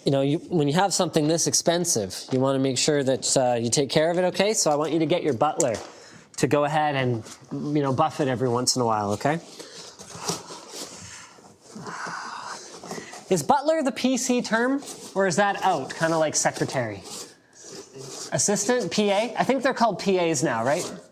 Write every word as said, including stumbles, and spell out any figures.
you know, you, when you have something this expensive, you want to make sure that uh, you take care of it, okay? So I want you to get your butler to go ahead and, you know, buff it every once in a while, okay? Is butler the P C term, or is that out, kind of like secretary? Assistant, P A? I think they're called P As now, right?